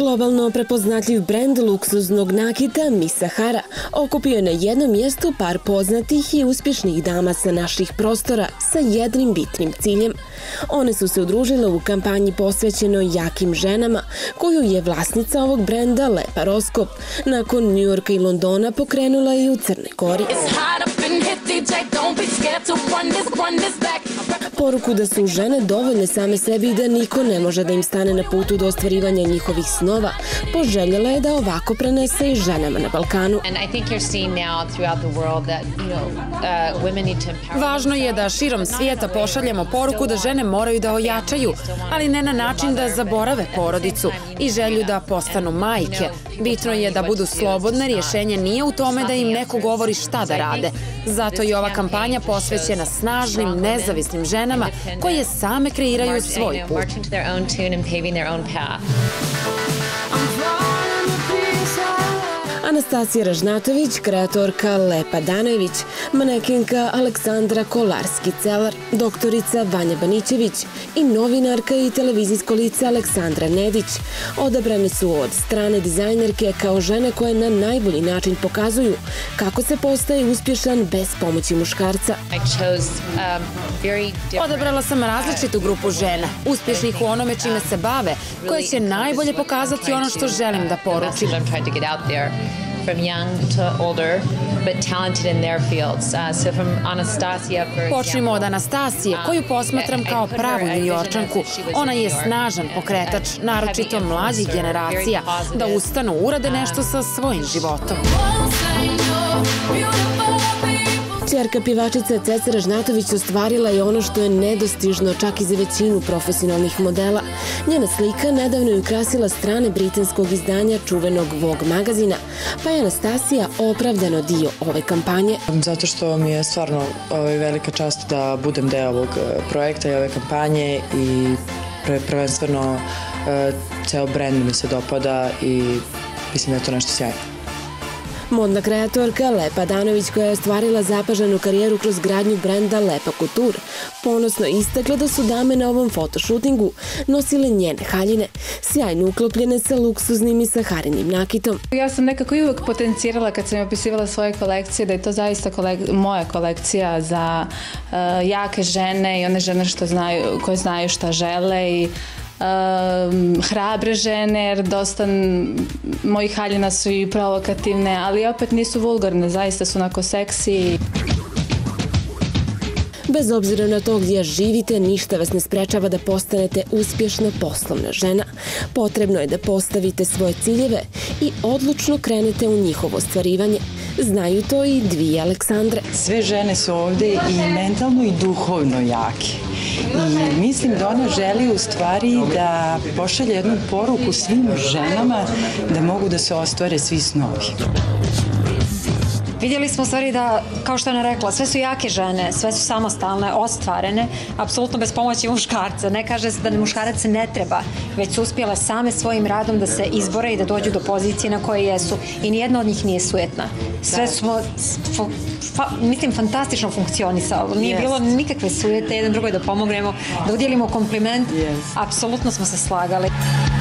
Globalno prepoznatljiv brend luksuznog nakita Miss Sahara okupio je na jednom mjestu par poznatih i uspješnih dama sa naših prostora sa jednim bitnim ciljem. One su se udružile u kampanji posvećenoj jakim ženama, koju je vlasnica ovog brenda Lepa Roskop nakon Njujorka i Londona pokrenula i u Crnoj Gori. Poruku da su žene dovoljne same sebi i da niko ne može da im stane na putu do ostvarivanja njihovih snova, poželjela je da ovako prenese i ženama na Balkanu. Važno je da širom svijeta pošaljemo poruku da žene moraju da ojačaju, ali ne na način da zaborave porodicu i želju da postanu majke. Bitno je da budu slobodne, rješenje nije u tome da im neko govori šta da rade. Zato je ova kampanja posvećena snažnim, nezavisnim ženama koje same kreiraju svoj put. Anastasija Ražnatović, kreatorka Lepa Danojević, manekenka Aleksandra Kolarski-Celar, doktorica Vanja Banićević i novinarka i televizijsko lice Aleksandra Nedić odabrane su od strane dizajnerke kao žene koje na najbolji način pokazuju kako se postaje uspješan bez pomoći muškarca. Odabrala sam različitu grupu žena, uspješnih u onome čime se bave, koje će najbolje pokazati ono što želim da poručim. Počnimo od Anastasije, koju posmatram kao pravu Njujorčanku. Ona je snažan pokretač, naročito mlađih generacija, da ustanu, urade nešto sa svojim životom. Ćerka pjevačice Ceca Ražnatović ostvarila je ono što je nedostižno čak i za većinu profesionalnih modela. Njena slika nedavno je ukrasila strane britanskog izdanja čuvenog Vogue magazina, pa je Anastasija opravdano dio ove kampanje. Zato što mi je stvarno velika čast da budem deo ovog projekta i ove kampanje i prvenstveno ceo brend mi se dopada i mislim da je to nešto sjajno. Modna kreatorka Lepa Danojević, koja je ostvarila zapaženu karijeru kroz gradnju brenda Lepa Couture, ponosno istakla da su dame na ovom fotoshootingu nosile njene haljine, sjajno uklopljene sa luksuznim i saharinim nakitom. Ja sam nekako i uvek potencirala kad sam opisivala svoje kolekcije da je to zaista moja kolekcija za jake žene i one žene koje znaju šta žele i hrabre žene, jer dosta mojih haljina su i provokativne, ali opet nisu vulgarne, zaista su onako seksi. Bez obzira na to gdje živite, ništa vas ne sprečava da postanete uspješna poslovna žena. Potrebno je da postavite svoje ciljeve i odlučno krenete u njihovo ostvarivanje. Znaju to i dvije Aleksandre. Sve žene su ovde i mentalno i duhovno jake. I mislim da ona želi u stvari da pošalje jednu poruku svim ženama da mogu da se ostvare svi snovi. Vidjeli smo u stvari da, kao što je ona rekla, sve su jake žene, sve su samostalne, ostvarene, apsolutno bez pomoći muškarca. Ne kaže se da muškarac ne treba, već su uspjele same svojim radom da se izbore i da dođu do pozicije na koje jesu. I nijedna od njih nije sujetna. Sve smo, mislim, fantastično funkcionisalo. Nije bilo nikakve sujete, jedan drugoj da pomognemo, da udjelimo kompliment. Apsolutno smo se slagali.